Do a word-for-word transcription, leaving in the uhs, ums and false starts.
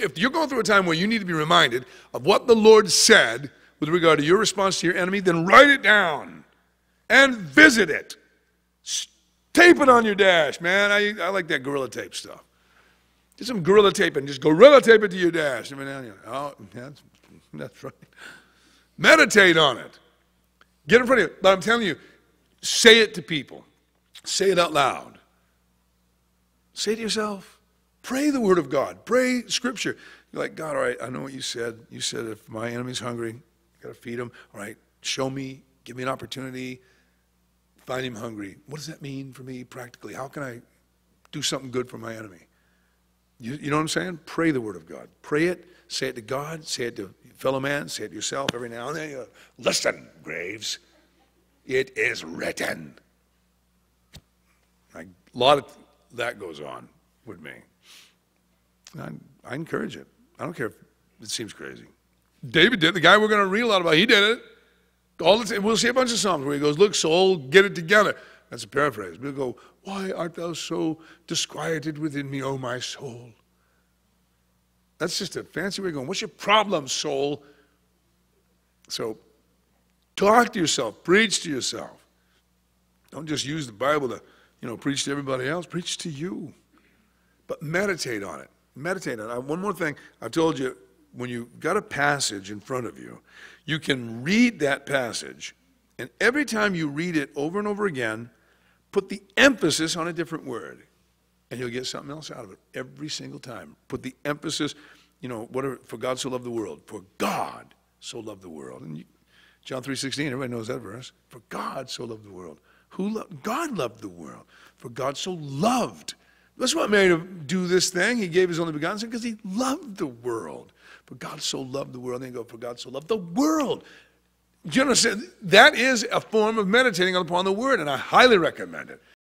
if you're going through a time where you need to be reminded of what the Lord said with regard to your response to your enemy, then write it down and visit it. Tape it on your dash, man. I, I like that gorilla tape stuff. Get some gorilla tape and just gorilla tape it to your dash. I mean, oh, that's, that's right. Meditate on it. Get in front of you. But I'm telling you, say it to people. Say it out loud. Say it to yourself. Pray the word of God. Pray scripture. You're like, God, all right, I know what you said. You said if my enemy's hungry, I got to feed him. All right, show me, give me an opportunity, find him hungry. What does that mean for me practically? How can I do something good for my enemy? You, you know what I'm saying? Pray the word of God. Pray it. Say it to God. Say it to fellow man. Say it to yourself every now and then. You go, listen, Graves, it is written. Like, a lot of that goes on with me. I, I encourage it. I don't care if it seems crazy. David did. The guy we're going to read a lot about, he did it. All the time. We'll see a bunch of Psalms where he goes, look, soul, get it together. That's a paraphrase. We'll go, why art thou so disquieted within me, O my soul? That's just a fancy way of going, what's your problem, soul? So talk to yourself. Preach to yourself. Don't just use the Bible to, you know, preach to everybody else. Preach to you. But meditate on it. Meditate on it. One more thing. I told you, when you've got a passage in front of you, you can read that passage, and every time you read it over and over again, put the emphasis on a different word, and you'll get something else out of it every single time. Put the emphasis, you know, whatever, for God so loved the world. For God so loved the world. And you, John three sixteen, everybody knows that verse. For God so loved the world. Who loved? God loved the world. For God so loved. That's what made him do this thing. He gave his only begotten son because he loved the world. For God so loved the world. Then you go, for God so loved the world. Do you understand? That is a form of meditating upon the word, and I highly recommend it.